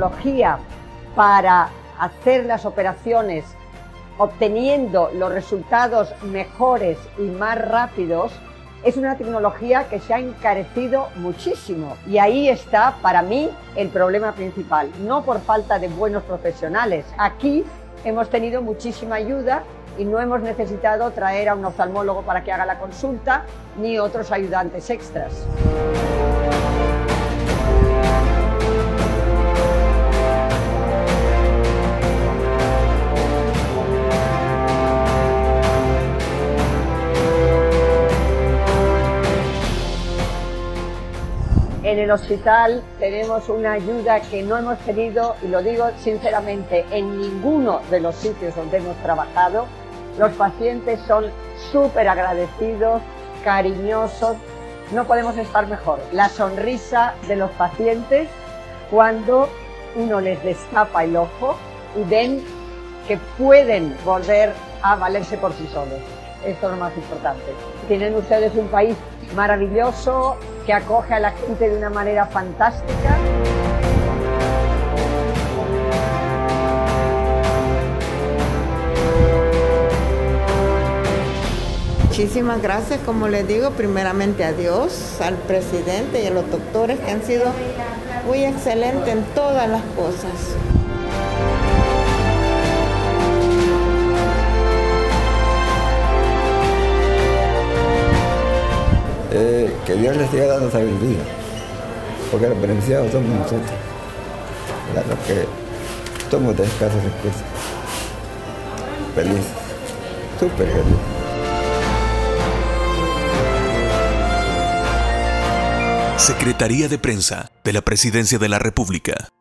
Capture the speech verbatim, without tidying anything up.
tecnología para hacer las operaciones obteniendo los resultados mejores y más rápidos, es una tecnología que se ha encarecido muchísimo. Y ahí está, para mí, el problema principal. No por falta de buenos profesionales. Aquí hemos tenido muchísima ayuda y no hemos necesitado traer a un oftalmólogo para que haga la consulta, ni otros ayudantes extras. En el hospital tenemos una ayuda que no hemos tenido, y lo digo sinceramente, en ninguno de los sitios donde hemos trabajado. Los pacientes son súper agradecidos, cariñosos, no podemos estar mejor. La sonrisa de los pacientes cuando uno les destapa el ojo y ven que pueden volver a valerse por sí solos. Esto es lo más importante. Tienen ustedes un país maravilloso que acoge a la gente de una manera fantástica. Muchísimas gracias, como les digo, primeramente a Dios, al presidente y a los doctores que han sido muy excelentes en todas las cosas. Eh, que Dios les siga dando sabiduría, porque los beneficiados somos nosotros, los que somos de escasos recursos. Feliz, súper feliz. Secretaría de Prensa de la Presidencia de la República.